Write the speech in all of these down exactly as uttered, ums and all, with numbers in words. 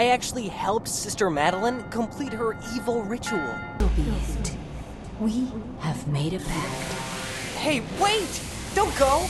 I actually helped Sister Madeline complete her evil ritual. So be it. We have made a pact. Hey, wait! Don't go!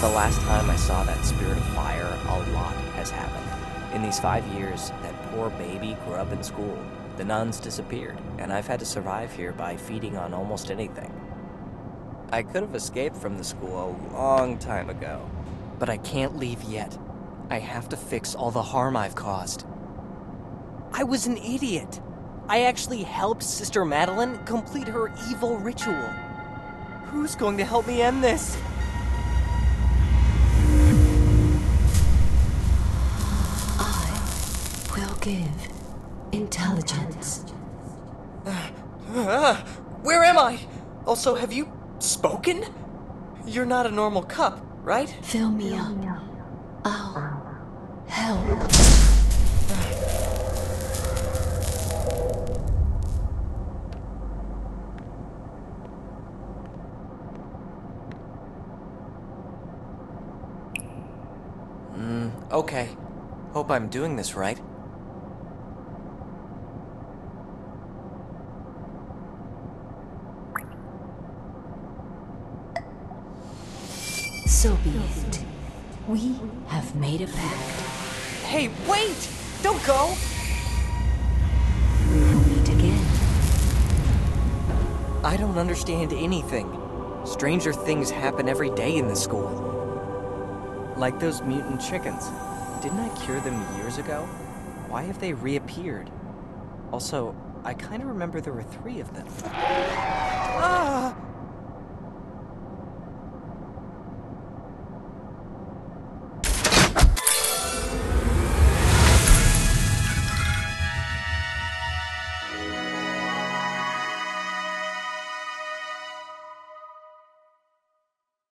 the last time I saw that spirit of fire, a lot has happened. In these five years, that poor baby grew up in school. The nuns disappeared, and I've had to survive here by feeding on almost anything. I could have escaped from the school a long time ago, but I can't leave yet. I have to fix all the harm I've caused. I was an idiot. I actually helped Sister Madeline complete her evil ritual. Who's going to help me end this? Will give intelligence. Uh, where am I? Also, have you spoken? You're not a normal cup, right? Fill me up. I'll help. Hmm, okay. Hope I'm doing this right. So be it. We have made a pact. Hey, wait! Don't go! We will meet again. I don't understand anything. Stranger things happen every day in the school. Like those mutant chickens. Didn't I cure them years ago? Why have they reappeared? Also, I kind of remember there were three of them. Ah!